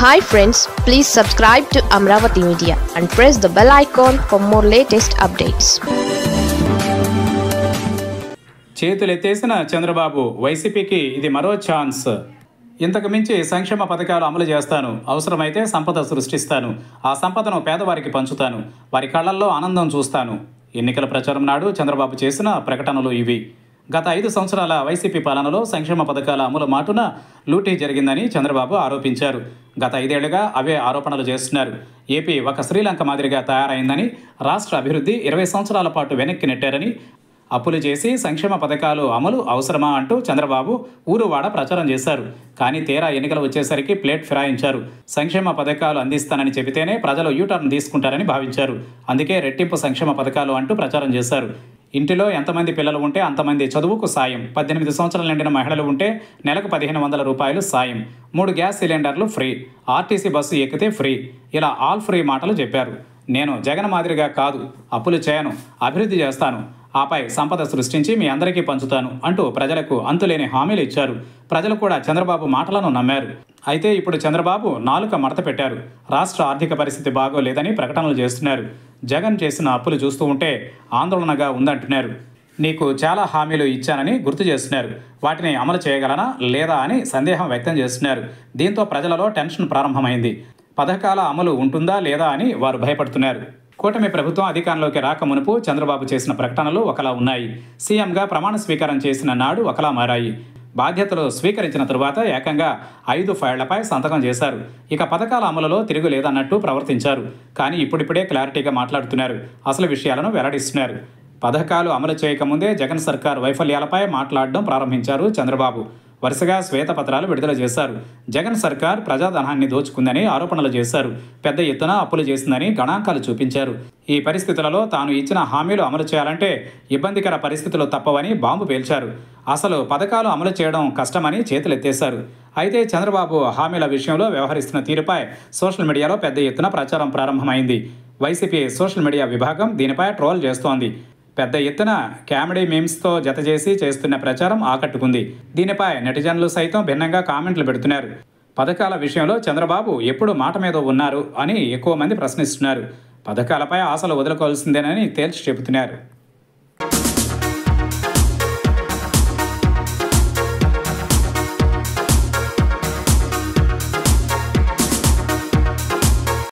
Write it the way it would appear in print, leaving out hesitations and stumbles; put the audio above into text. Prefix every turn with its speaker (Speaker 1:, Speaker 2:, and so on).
Speaker 1: Hi friends, please subscribe to Amravati Media and press the bell icon for more latest updates.
Speaker 2: చేతులెత్తేసిన Chandrababu వైసీపీకి ఇది మరో chance. ఇంతకు మించి సంక్షేమ పథకాలు అమలు చేస్తాను, అవసరమైతే సంపద సృష్టిస్తాను, ఆ సంపదను పేదవారికి పంచుతాను, వారి కళ్ళల్లో ఆనందం చూస్తాను. ఎన్నికల ప్రచారం నాడు చంద్రబాబు చేసిన ప్రకటనలు ఇవి. గత 5 సంవత్సరాల వైసీపీ పాలనలో సంక్షేమ పథకాల అమలు మాటున లూటీ జరిగిందని చంద్రబాబు ఆరోపించారు. గత 5 ఏళ్లుగా అవే ఆరోపణలు చేస్తున్నారు. ఏపీ ఒక శ్రీలంక మాదిరిగా తయారైందని, రాష్ట్ర అభివృద్ధి 20 సంవత్సరాల పాటు వెనక్కి నెట్టారని, అప్పులు చేసి సంక్షేమ పథకాలు అమలు అవసరమా అంటూ చంద్రబాబు ఊరువాడ ప్రచారం చేశారు. కానీ తీరా ఎన్నికలు వచ్చేసరికి ప్లేట్ ఫిరాయించారు. సంక్షేమ పథకాలు అందిస్తానని చెబితేనే ప్రజలు యూటర్న్ తీసుకుంటారని భావించారు. అందుకే రెట్టింపు సంక్షేమ పథకాలు అంటూ ప్రచారం చేశారు. ఇంటిలో ఎంతమంది పిల్లలు ఉంటే అంతమంది చదువుకు సాయం, 18 సంవత్సరాలు నిండిన మహిళలు ఉంటే నెలకు 1500 రూపాయలు సాయం, 3 గ్యాస్ సిలిండర్లు ఫ్రీ, ఆర్టీసీ బస్సు ఎక్కితే ఫ్రీ, ఇలా ఆల్ ఫ్రీ మాటలు చెప్పారు. నేను జగన్ మాదిరిగా కాదు, అప్పులు చేయను, అభివృద్ధి చేస్తాను, ఆపై సంపద సృష్టించి మీ అందరికీ పంచుతాను అంటూ ప్రజలకు అంతులేని హామీలు ఇచ్చారు. ప్రజలు కూడా చంద్రబాబు మాటలను నమ్మారు. అయితే ఇప్పుడు చంద్రబాబు నాలుక మడత పెట్టారు. రాష్ట్ర ఆర్థిక పరిస్థితి బాగోలేదని ప్రకటనలు చేస్తున్నారు. జగన్ చేసిన అప్పులు చూస్తూ ఉంటే ఆందోళనగా ఉందంటున్నారు. నీకు చాలా హామీలు ఇచ్చానని గుర్తు చేస్తున్నారు. వాటిని అమలు చేయగలనా లేదా అని సందేహం వ్యక్తం చేస్తున్నారు. దీంతో ప్రజలలో టెన్షన్ ప్రారంభమైంది. పథకాల అమలు ఉంటుందా లేదా అని వారు భయపడుతున్నారు. కూటమి ప్రభుత్వం అధికారంలోకి రాక మునుపు చంద్రబాబు చేసిన ప్రకటనలు ఒకలా ఉన్నాయి. సీఎంగా ప్రమాణ స్వీకారం చేసిన నాడు ఒకలా మారాయి. బాధ్యతలు స్వీకరించిన తరువాత ఏకంగా 5 ఫైళ్లపై సంతకం చేశారు. ఇక పథకాల అమలులో తిరుగులేదన్నట్టు ప్రవర్తించారు. కానీ ఇప్పుడిప్పుడే క్లారిటీగా మాట్లాడుతున్నారు. అసలు విషయాలను వెల్లడిస్తున్నారు. పథకాలు అమలు చేయకముందే జగన్ సర్కార్ వైఫల్యాలపై మాట్లాడడం ప్రారంభించారు చంద్రబాబు. వరుసగా శ్వేతపత్రాలు విడుదల చేశారు. జగన్ సర్కార్ ప్రజాధనాన్ని దోచుకుందని ఆరోపణలు చేశారు. పెద్ద ఎత్తున అప్పులు చేసిందని గణాంకాలు చూపించారు. ఈ పరిస్థితులలో తాను ఇచ్చిన హామీలు అమలు చేయాలంటే ఇబ్బందికర పరిస్థితులు తప్పవని బాంబు పేల్చారు. అసలు పథకాలు అమలు చేయడం కష్టమని చేతులెత్తేశారు. అయితే చంద్రబాబు హామీల విషయంలో వ్యవహరిస్తున్న తీరుపై సోషల్ మీడియాలో పెద్ద ఎత్తున ప్రచారం ప్రారంభమైంది. వైసీపీ సోషల్ మీడియా విభాగం దీనిపై ట్రోల్ చేస్తోంది. పెద్ద ఎత్తున కామెడీ మీమ్స్తో జతచేసి చేస్తున్న ప్రచారం ఆకట్టుకుంది. దీనిపై నెటిజన్లు సైతం భిన్నంగా కామెంట్లు పెడుతున్నారు. పథకాల విషయంలో చంద్రబాబు ఎప్పుడు మాట మీద ఉన్నారు అని ఎక్కువ మంది ప్రశ్నిస్తున్నారు. పథకాలపై ఆశలు వదులుకోవాల్సిందేనని తేల్చి చెబుతున్నారు.